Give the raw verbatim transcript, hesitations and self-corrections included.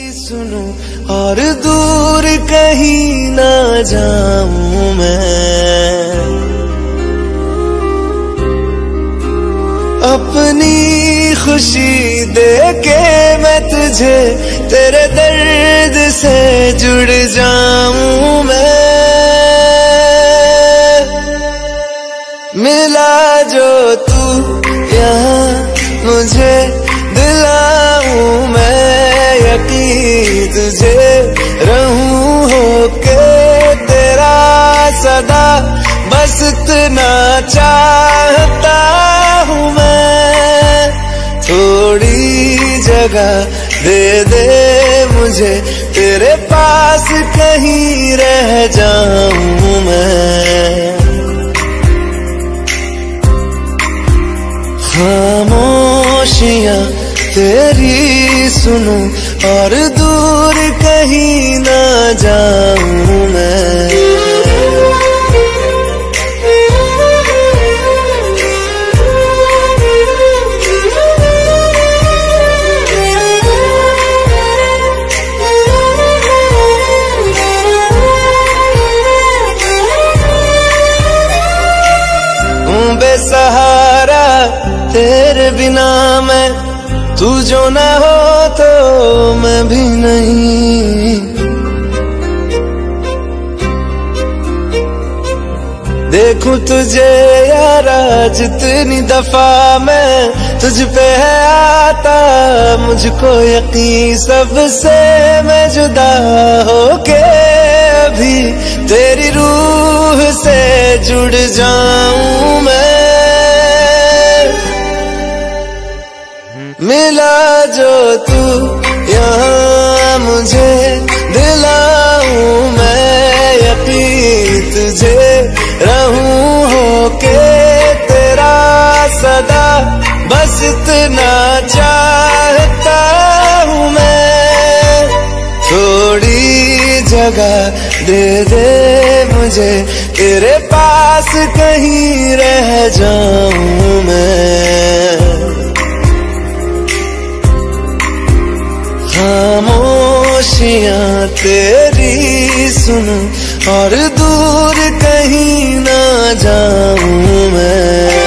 सुनूं और दूर कहीं ना जाऊं मैं, अपनी खुशी देके मैं तुझे तेरे दर्द से जुड़ जाऊं मैं। मिला जो तू यहाँ मुझे दिलाऊं मैं यकीन तुझे रहूं होके तेरा सदा, बस इतना चाहता हूँ मैं। थोड़ी जगह दे दे मुझे तेरे पास कहीं रह जाऊं मैं। खामोशियां तेरी सुनूं और दूर कहीं ना जाऊं मैं। बेसहारा तेरे बिना मैं, तू जो न हो तो मैं भी नहीं। देखूं तुझे यारा जितनी दफा मैं तुझ पे है आता, मुझको यकीन सबसे मैं जुदा होके अभी तेरी रूह से जुड़ जाऊं मैं। मिला जो तू यहाँ मुझे दिलाऊं मैं यकीन तुझे रहूं होके तेरा सदा, बस इतना चाहता हूँ मैं। थोड़ी जगह दे दे मुझे तेरे पास कहीं रह जाऊं मैं। खामोशियां तेरी सुनूं और दूर कहीं ना जाऊं मैं।